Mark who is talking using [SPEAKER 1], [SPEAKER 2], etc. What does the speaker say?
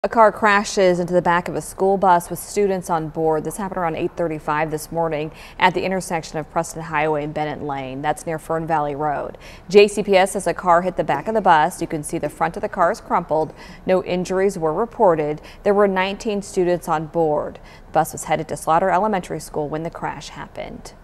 [SPEAKER 1] A car crashes into the back of a school bus with students on board. This happened around 8:35 this morning at the intersection of Preston Highway and Bennett Lane. That's near Fern Valley Road. JCPS says a car hit the back of the bus. You can see the front of the car is crumpled. No injuries were reported. There were 19 students on board. The bus was headed to Slaughter Elementary School when the crash happened.